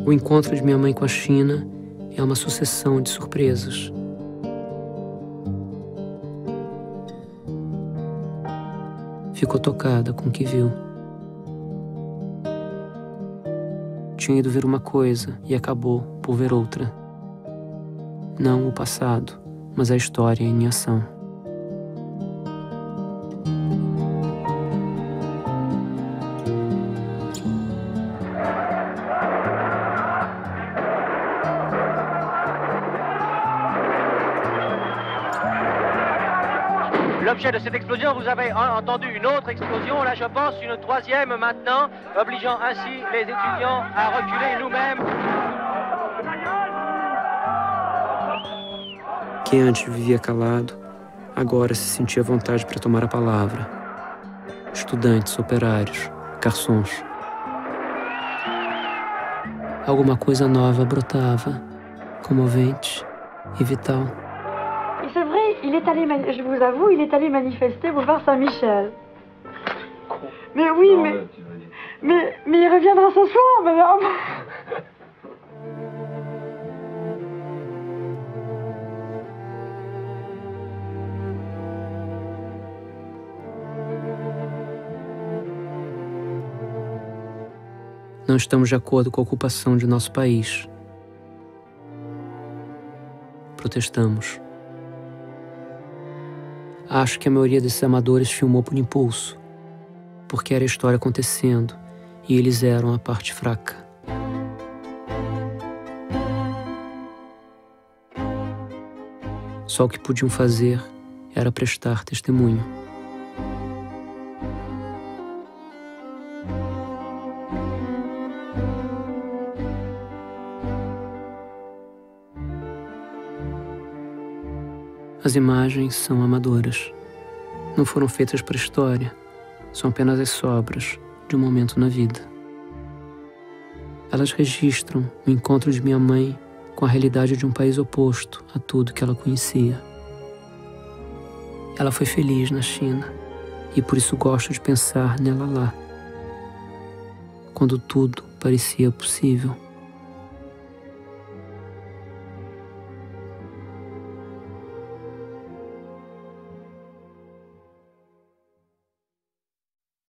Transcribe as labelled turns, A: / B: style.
A: O encontro de minha mãe com a China é uma sucessão de surpresas. Ficou tocada com o que viu. Tinha ido ver uma coisa e acabou por ver outra. Não o passado, mas a história em ação.
B: L'objet de cette explosion, vous avez entendu une autre explosion, là je pense une troisième maintenant, obligeant ainsi les étudiants à reculer nous-mêmes.
A: Quem antes vivia calado, agora se sentia vontade para tomar a palavra. Estudantes, operários, garçons. Alguma coisa nova brotava, comovente e vital.
C: Et c'est vrai, je vous avoue, il est allé manifester boulevard Saint-Michel. Mais oui, mais il reviendra ce soir, madame.
A: Não estamos de acordo com a ocupação de nosso país. Protestamos. Acho que a maioria desses amadores filmou por impulso, porque era a história acontecendo e eles eram a parte fraca. Só o que podiam fazer era prestar testemunho. As imagens são amadoras. Não foram feitas para a história. São apenas as sobras de um momento na vida. Elas registram o encontro de minha mãe com a realidade de um país oposto a tudo que ela conhecia. Ela foi feliz na China e por isso gosto de pensar nela lá, quando tudo parecia possível.